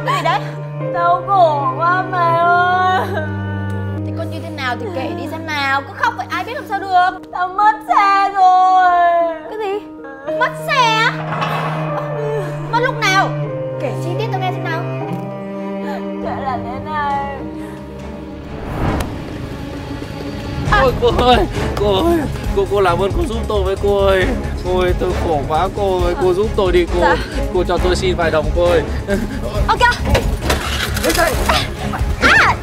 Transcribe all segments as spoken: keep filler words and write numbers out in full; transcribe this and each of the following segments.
khóc cái gì đấy? Đau cổ quá mày ơi. Thì con như thế nào thì kệ đi xem nào. Cứ khóc vậy ai biết làm sao được. Tao mất xe rồi. Cái gì? Mất xe á? Mất lúc nào? Kể chi tiết tao nghe xem nào. Chuyện là thế này. Ôi cô ơi, cô ơi, cô cô làm ơn cô giúp tôi với cô ơi. Cô ơi, tôi khổ quá cô ơi, cô giúp tôi đi cô. Dạ. Cô cho tôi xin vài đồng cô ơi. Ok. Lên đây. À.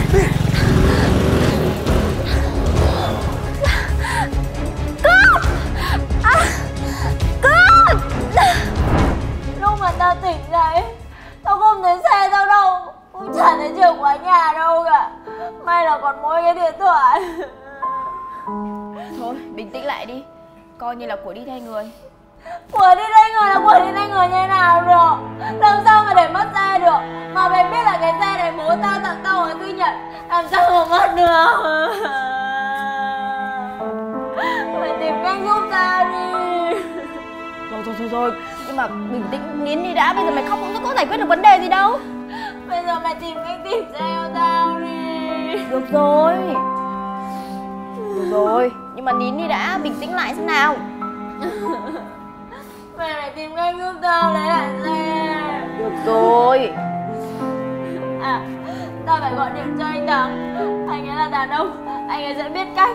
Con. À. Con. Lúc mà tao tỉnh dậy, tao không thấy xe tao đâu, cũng chả thấy chìa khóa nhà đâu cả. May là còn mỗi cái điện thoại. Thôi, bình tĩnh lại đi. Coi như là của đi thay người. Của đi đây người là của đi đây người như thế nào được? Làm sao mà để mất xe được? Mà mày biết là cái xe này bố tao tặng tao ở sinh nhật, làm sao mà mất được? Mày tìm cách giúp tao đi. Rồi rồi rồi rồi. Nhưng mà bình tĩnh nín đi đã. Bây giờ mày khóc cũng có giải quyết được vấn đề gì đâu. Bây giờ mày tìm cách tìm xe cho tao đi. Được rồi. Được rồi. Nhưng mà nín đi đã. Bình tĩnh lại xem nào. Mày phải tìm cách giúp tao lấy lại xe. Được rồi. À, tao phải gọi điện cho anh Thắng. Anh ấy là đàn ông, anh ấy sẽ biết cách.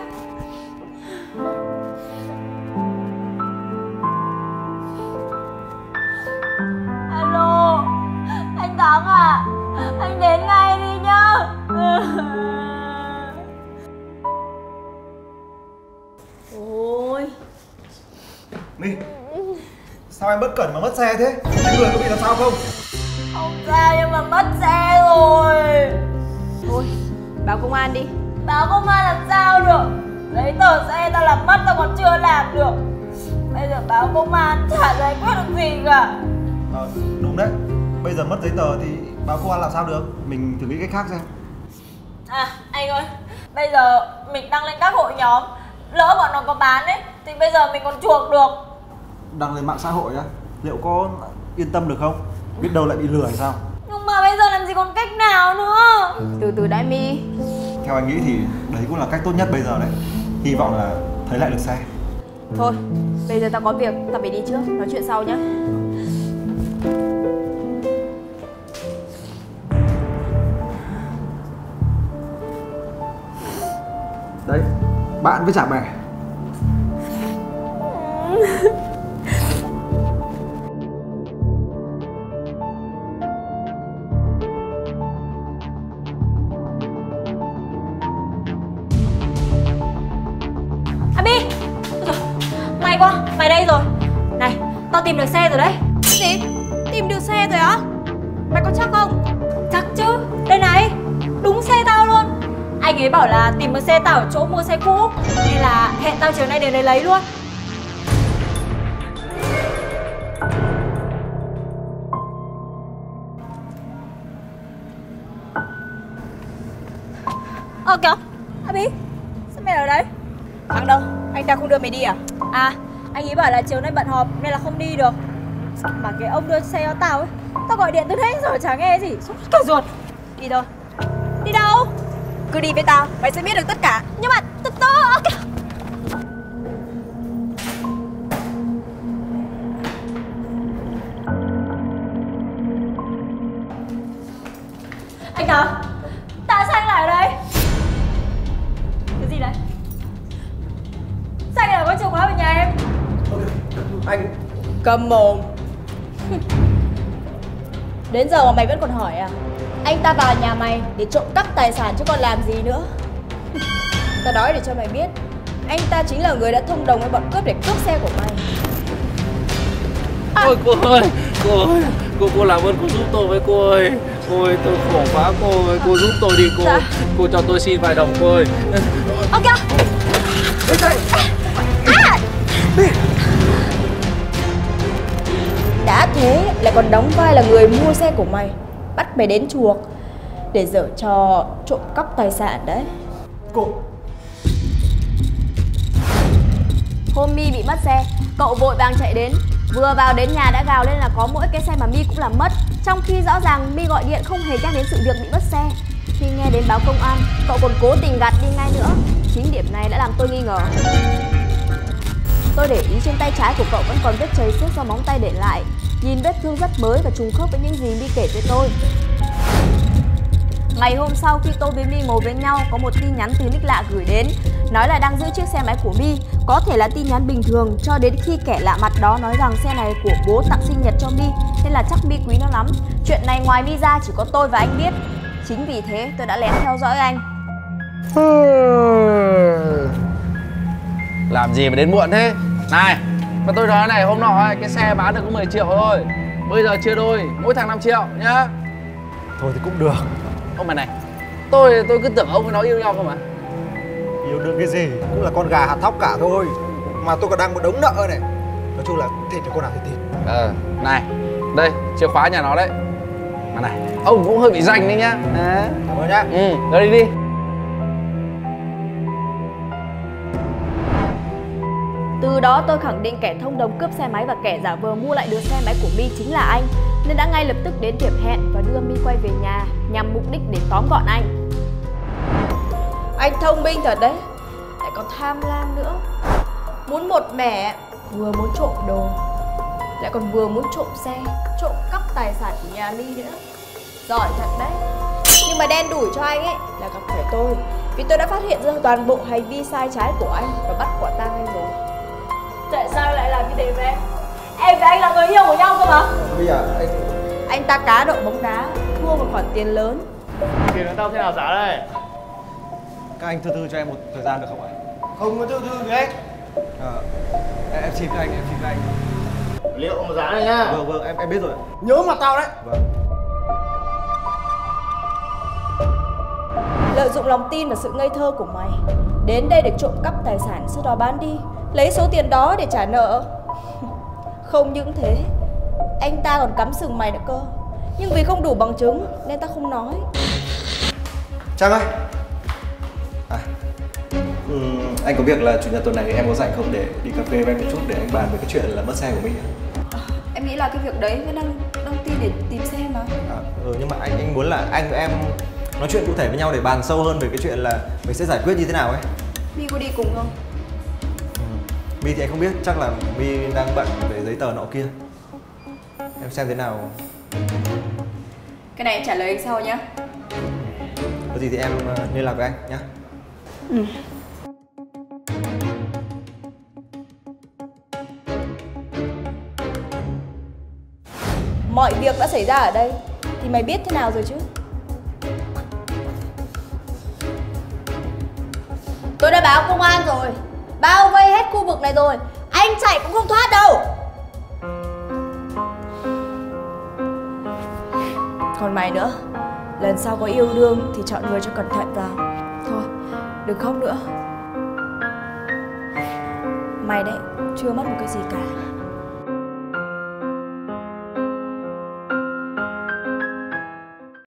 Alo, anh Thắng à, anh đến ngay đi nhá. Ôi. My, sao em bất cẩn mà mất xe thế? Anh người có bị làm sao không? Không sao nhưng mà mất xe rồi. Thôi, báo công an đi. Báo công an làm sao được? Giấy tờ xe tao làm mất tao còn chưa làm được. Bây giờ báo công an chả giải quyết được gì cả. Ờ, đúng đấy. Bây giờ mất giấy tờ thì báo công an làm sao được? Mình thử nghĩ cách khác xem. À, anh ơi, bây giờ mình đăng lên các hội nhóm, lỡ bọn nó có bán ấy thì bây giờ mình còn chuộc được. Đăng lên mạng xã hội á, liệu có yên tâm được không? Biết đâu lại bị lừa hay sao? Nhưng mà bây giờ làm gì còn cách nào nữa. Từ từ đã My. Theo anh nghĩ thì đấy cũng là cách tốt nhất bây giờ đấy. Hy vọng là thấy lại được xe. Thôi, bây giờ tao có việc, tao phải đi trước. Nói chuyện sau nhá. Đấy, bạn với chả bè. Abi, may quá, mày đây rồi. Này, tao tìm được xe rồi đấy. Cái gì? Tìm được xe rồi á? Mày có chắc không? Chắc chứ, đây này, đúng xe tao luôn. Anh ấy bảo là tìm được xe tao ở chỗ mua xe cũ, nên là hẹn tao chiều nay đến đấy lấy luôn. Ơ kìa, Abi, sao mày ở đấy? Thằng đâu? Anh ta không đưa mày đi à? À, anh ấy bảo là chiều nay bận họp nên là không đi được. Mà cái ông đưa xe cho tao ấy, tao gọi điện từ nãy giờ chả nghe gì, sốt cả ruột. Đi thôi. Đi đâu? Cứ đi với tao, mày sẽ biết được tất cả. Nhưng mà từ từ. Okay. Anh Thắng, tại sao anh lại ở đây? Cái gì đấy? Sao anh lại có chìa khóa về nhà em? Anh Cầm mồm. Đến giờ mà mày vẫn còn hỏi à? Anh ta vào nhà mày để trộm cắp tài sản chứ còn làm gì nữa. Tao nói để cho mày biết, anh ta chính là người đã thông đồng với bọn cướp để cướp xe của mày. À. Ôi cô ơi, cô ơi, cô cô làm ơn cô giúp tôi với cô ơi. Cô ơi, tôi khổ quá cô ơi, cô giúp tôi đi cô. Dạ. Cô cho tôi xin vài đồng cô ơi. Ok. Lên đây. À. Đã thế lại còn đóng vai là người mua xe của mày, bắt mày đến chuộc để giở trò trộm cắp tài sản đấy. Cô Hôm My bị mất xe, cậu vội vàng chạy đến, Vừa vào đến nhà đã gào lên là có mỗi cái xe mà My cũng làm mất, trong khi rõ ràng My gọi điện không hề nhắc đến sự việc bị mất xe. Khi nghe đến báo công an, cậu còn cố tình gạt đi ngay nữa. Chính điểm này đã làm tôi nghi ngờ. Tôi để ý trên tay trái của cậu vẫn còn vết chảy xước do móng tay để lại. Nhìn vết thương rất mới và trùng khớp với những gì My kể với tôi. Ngày hôm sau khi tôi với My ngồi với nhau, có một tin nhắn từ nick lạ gửi đến, nói là đang giữ chiếc xe máy của My. Có thể là tin nhắn bình thường cho đến khi kẻ lạ mặt đó nói rằng xe này của bố tặng sinh nhật cho My, nên là chắc My quý nó lắm. Chuyện này ngoài My ra chỉ có tôi và anh biết. Chính vì thế tôi đã lén theo dõi anh. Làm gì mà đến muộn thế? Này, mà tôi nói này, hôm nọ cái xe bán được có mười triệu thôi. Bây giờ chia đôi, mỗi thằng năm triệu nhá. Thôi thì cũng được. Ông mà này, tôi tôi cứ tưởng ông với nó yêu nhau cơ mà. Yêu đương cái gì, cũng là con gà hạt thóc cả thôi. Mà tôi còn đang một đống nợ này. Nói chung là thịt thì con nào thì thịt. Ờ, này, đây, chìa khóa nhà nó đấy. Mà này, ông cũng hơi bị rành đấy nhá. À. Cảm ơn nhá. Ừ, rồi đi đi. Từ đó tôi khẳng định kẻ thông đồng cướp xe máy và kẻ giả vờ mua lại được xe máy của My chính là anh, nên đã ngay lập tức đến điểm hẹn và đưa My quay về nhà nhằm mục đích để tóm gọn anh. Anh thông minh thật đấy, lại còn tham lam nữa. Muốn một mẻ, vừa muốn trộm đồ, lại còn vừa muốn trộm xe, trộm cắp tài sản của nhà My nữa. Giỏi thật đấy. Nhưng mà đen đủi cho anh ấy là gặp phải tôi, vì tôi đã phát hiện ra toàn bộ hành vi sai trái của anh và bắt quả tang anh rồi. Tại sao lại làm như thế với em? Em và anh là người yêu của nhau cơ mà. Bây giờ anh... Anh ta cá độ bóng đá, thua một khoản tiền lớn. Tiền của tao thế nào giá đây? Các anh thư thư cho em một thời gian được không ạ? Không có thư thư gì hết. Ờ, em, em xin cho anh, em xin cho anh. Liệu mà giá này nhá. Vâng, vâng, em em biết rồi ạ. Nhớ mặt tao đấy. Vâng. Lợi dụng lòng tin và sự ngây thơ của mày, đến đây để trộm cắp tài sản, sau đó bán đi, lấy số tiền đó để trả nợ. Không những thế, anh ta còn cắm sừng mày nữa cơ. Nhưng vì không đủ bằng chứng nên ta không nói. Trang ơi. À, um, anh có việc là chủ nhật tuần này em có rảnh không để đi cà phê với anh một chút để anh bàn về cái chuyện là mất xe của mình. À, em nghĩ là cái việc đấy vẫn đang đăng tin để tìm xe mà. À, ừ, nhưng mà anh anh muốn là anh và em nói chuyện cụ thể với nhau để bàn sâu hơn về cái chuyện là mình sẽ giải quyết như thế nào ấy. My có đi cùng không? Ừ. My thì anh không biết, chắc là My đang bận về giấy tờ nọ kia. Em xem thế nào. Cái này em trả lời anh sau nhé. Có gì thì em liên lạc với anh nhé. Ừ. Mọi việc đã xảy ra ở đây thì mày biết thế nào rồi chứ? Tôi đã báo công an rồi, bao vây hết khu vực này rồi, anh chạy cũng không thoát đâu. Còn mày nữa, lần sau có yêu đương thì chọn người cho cẩn thận vào. Thôi, đừng khóc nữa. Mày đấy, chưa mất một cái gì cả.